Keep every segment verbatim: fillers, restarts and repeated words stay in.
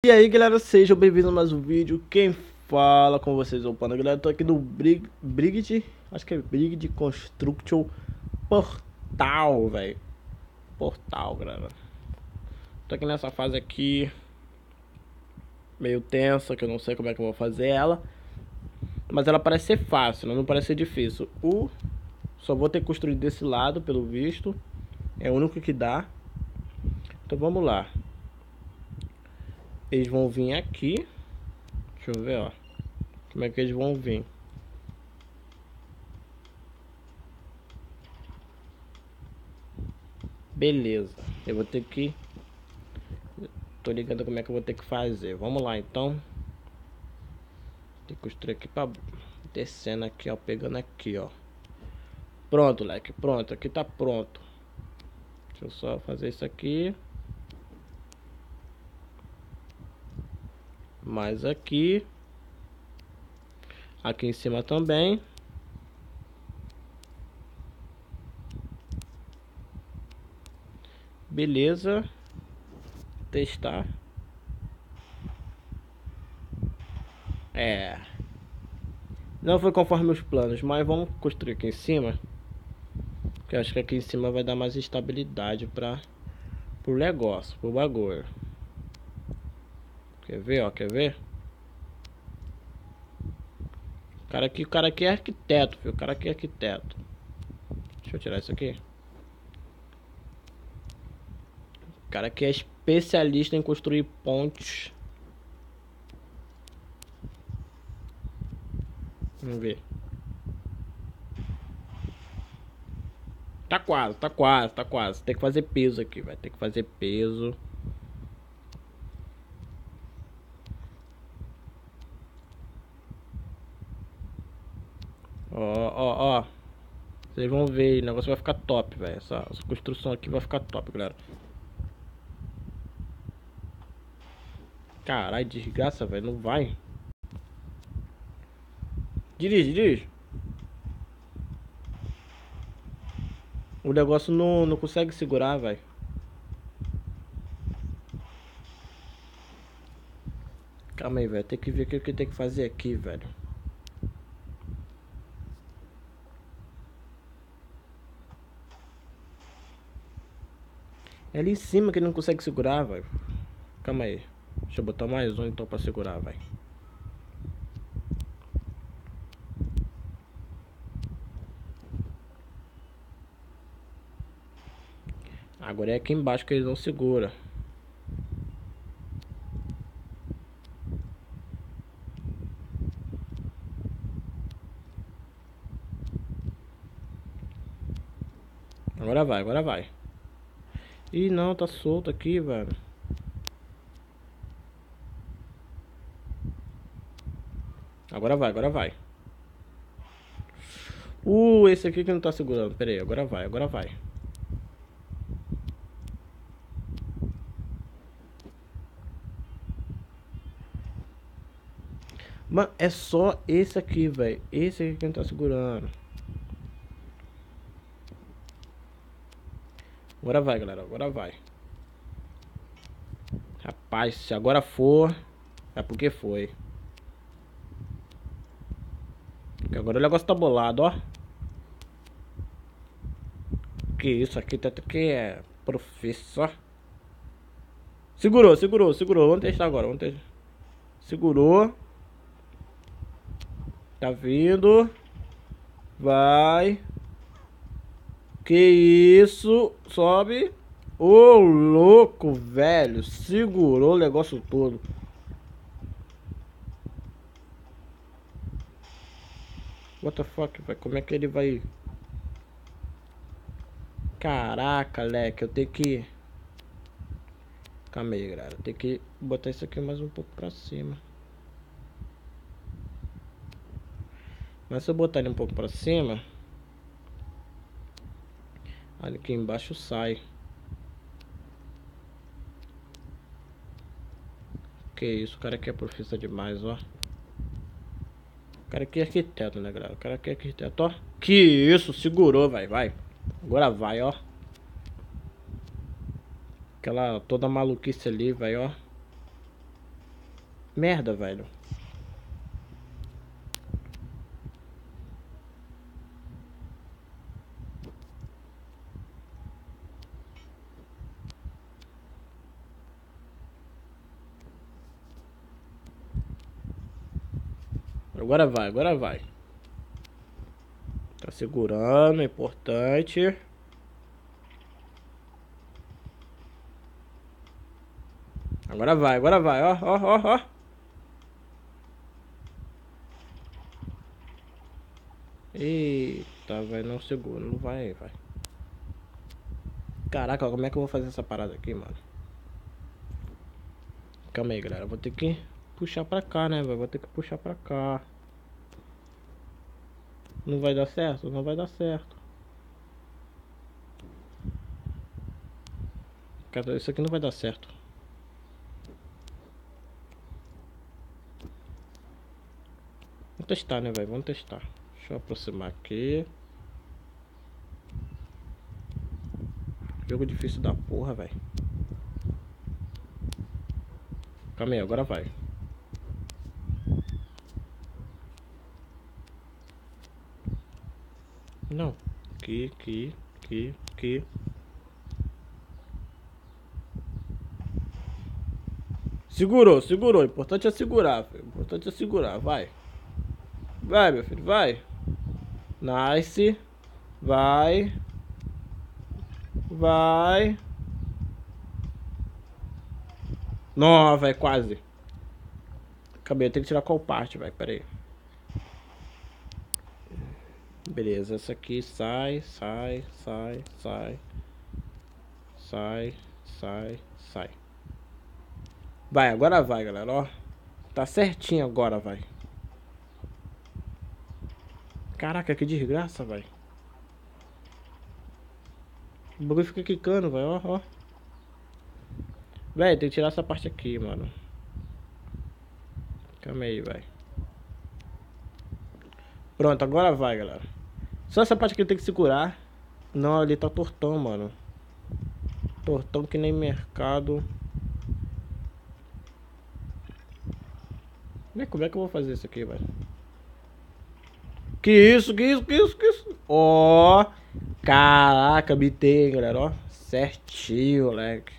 E aí galera, sejam bem-vindos a mais um vídeo. Quem fala com vocês é o Panda. Galera, eu tô aqui no Brig... Brigid, acho que é Brigid Construction Portal, velho. Portal, galera. Tô aqui nessa fase aqui meio tensa, que eu não sei como é que eu vou fazer ela. Mas ela parece ser fácil, não parece ser difícil. O... Só vou ter que construir desse lado, pelo visto. É o único que dá. Então vamos lá. Eles vão vir aqui. Deixa eu ver, ó. Como é que eles vão vir? Beleza. Eu vou ter que... Tô ligando como é que eu vou ter que fazer. Vamos lá, então. Tem que construir aqui pra... Descendo aqui, ó. Pegando aqui, ó. Pronto, leque. Pronto. Aqui tá pronto. Deixa eu só fazer isso aqui. Mais aqui. Aqui em cima também. Beleza. Testar. É. Não foi conforme os planos, mas vamos construir aqui em cima. Porque eu acho que aqui em cima vai dar mais estabilidade para pro negócio, pro bagulho. Quer ver, ó? Quer ver? O cara aqui, o cara aqui é arquiteto, viu? O cara aqui é arquiteto. Deixa eu tirar isso aqui. O cara aqui é especialista em construir pontes. Vamos ver. Tá quase, tá quase, tá quase. Tem que fazer peso aqui, vai ter que fazer peso. Ó, ó, ó. Vocês vão ver, o negócio vai ficar top, velho. Essa, essa construção aqui vai ficar top, galera. Caralho, desgraça, velho. Não vai. Dirige, dirige. O negócio não, não consegue segurar, velho. Calma aí, velho. Tem que ver o que, que tem que fazer aqui, velho. É ali em cima que ele não consegue segurar, velho. Calma aí. Deixa eu botar mais um então pra segurar, velho. Agora é aqui embaixo que eles não seguram. Agora vai, agora vai. Ih, não, tá solto aqui, velho. Agora vai, agora vai. Uh, esse aqui que não tá segurando. Pera aí, agora vai, agora vai. Mano, é só esse aqui, velho. Esse aqui que não tá segurando. Agora vai, galera. Agora vai. Rapaz, se agora for, é porque foi. Porque agora o negócio tá bolado, ó. Que isso aqui, tanto que é professor. Segurou, segurou, segurou. Vamos testar agora. Vamos testar. Segurou. Tá vindo. Vai. Que isso? Sobe. Ô, louco, velho. Segurou o negócio todo. What the fuck, velho? Como é que ele vai... Caraca, leque. Eu tenho que... Calma aí, galera. Tem que botar isso aqui mais um pouco pra cima. Mas se eu botar ele um pouco pra cima... Olha aqui embaixo sai. Que isso, o cara aqui é profissa demais, ó. O cara aqui é arquiteto, né, galera? O cara aqui é arquiteto, ó. Que isso, segurou, vai, vai. Agora vai, ó. Aquela toda maluquice ali, vai, ó. Merda, velho. Agora vai, agora vai. Tá segurando, é importante. Agora vai, agora vai, ó, ó, ó, ó. Eita, vai, não segura, não vai, vai. Caraca, como é que eu vou fazer essa parada aqui, mano? Calma aí, galera, vou ter que puxar pra cá, né, velho? Vou ter que puxar pra cá. Não vai dar certo? Não vai dar certo. Cara, isso aqui não vai dar certo. Vamos testar, né, velho? Vamos testar. Deixa eu aproximar aqui. Jogo difícil da porra, velho. Calma aí, agora vai. Não. Aqui, aqui, aqui, aqui. Segurou, segurou. O importante é segurar, filho. O importante é segurar, vai. Vai, meu filho, vai. Nice. Vai. Vai. Nossa, vai, quase. Acabei, eu tenho que tirar qual parte, vai, pera aí. Beleza, essa aqui sai, sai, sai, sai. Sai, sai, sai. Vai, agora vai, galera, ó. Tá certinho agora, vai. Caraca, que desgraça, vai. O bagulho fica quicando, vai, ó, ó. Véi, tem que tirar essa parte aqui, mano. Calma aí, vai. Pronto, agora vai, galera. Só essa parte aqui tem que segurar. Não, ali tá tortão, mano. Tortão que nem mercado. Como é que eu vou fazer isso aqui, velho? Que isso, que isso, que isso, que isso? Ó, oh, caraca, bitei, galera, ó. Certinho, moleque.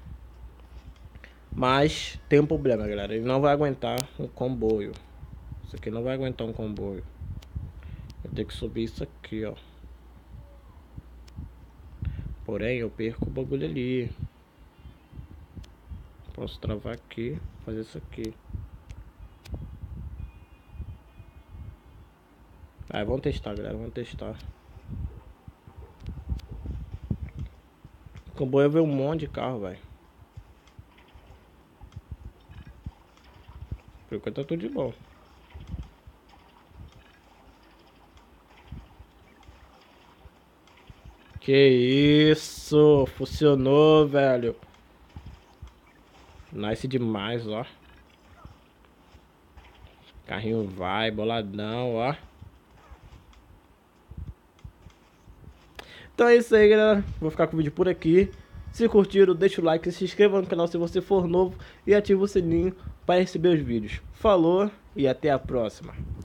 Mas tem um problema, galera. Ele não vai aguentar um comboio. Isso aqui não vai aguentar um comboio. Eu tenho que subir isso aqui, ó. Porém, eu perco o bagulho ali. Posso travar aqui, fazer isso aqui. Ah, vamos testar, galera, vamos testar. O comboio veio um monte de carro, velho. Por enquanto tá tudo de bom. Que isso, funcionou, velho. Nice demais, ó. Carrinho vai, boladão, ó. Então é isso aí, galera. Vou ficar com o vídeo por aqui. Se curtiram, deixa o like, se inscreva no canal se você for novo e ativa o sininho para receber os vídeos. Falou e até a próxima.